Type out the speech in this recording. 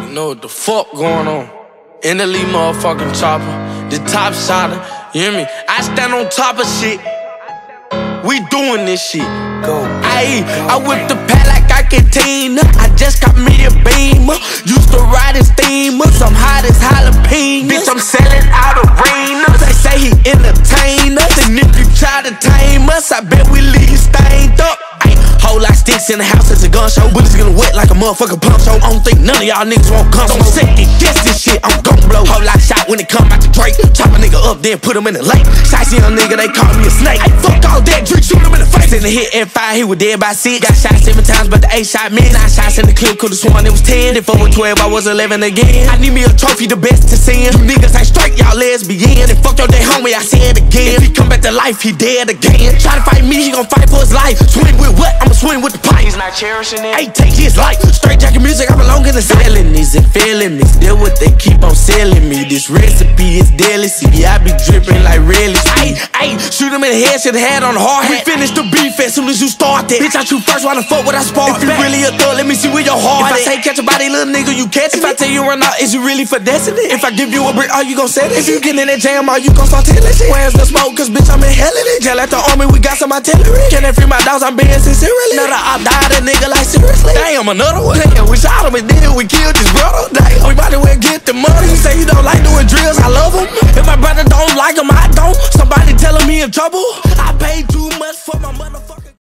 Know what the fuck going on? In the lead motherfucking chopper, the top shotter, you hear me? I stand on top of shit. We doing this shit. Go. Ayy, I whip the pad like I can Tina. I just got me a Beamer. Used to ride in steamers. I'm hot as jalapenos. Bitch, I'm selling out arenas. They say he entertainers. And if you try to tame us, I bet we leave you stained up. Ayy, whole lot sticks in the house, it's a gun show. Bullets getting wet like a motherfucking pump show. I don't think none of y'all niggas won't come. Don't second guess this shit, I'm gon' blow. Whole lot shot when it come out the Drake. Chop a nigga up, then put him in the lake. Shiesty young nigga, they call me a snake. Ayy, fuck all that, drink, shoot him in the face. In the hit F5, he was dead by 6. Got shot 7 times, but the 8 shot me. 9 shots in the clip, could've sworn it was 10. If I was 12, I was 11 again. I need me a trophy, the best to send. You niggas ain't straight, y'all lesbian. And fuck your day homie, I say it again. If he come back to life, he dead again. Try to fight me, he gon' fight for his life. Swing with what? I'ma swing with the pipe. He's not cherishing it. Hey, take his life. Straight jacket music, I belong in the felonies and felonies. They're what they keep on selling me. This recipe is deadly. See, I be dripping like really. Ayy, shoot him in the head, should've had on the hard hat. We finish the beef as soon as you start that. Bitch, I shoot first, why the fuck would I spark? If you really a thug, let me see where your heart is. If I say catch a body, little nigga, you catch it. If I tell you run out, is you really finessing it? If I give you a brick, are you gon' set it? If you get in that jam, are you gon' start telling shit? Where's the smoke? Cause bitch, I'm in hell in it. Jail at the army, we got some artillery. Can I free my dogs? I'm being sincerely. Another op died, a nigga like seriously. Damn, another one. Damn, we shot him and then we killed his brother. Damn, we might as well get the money. You say you don't like doing drills, I love him. If my brother don't like him, I don't. Somebody telling me in trouble. I paid too much for my motherfucker.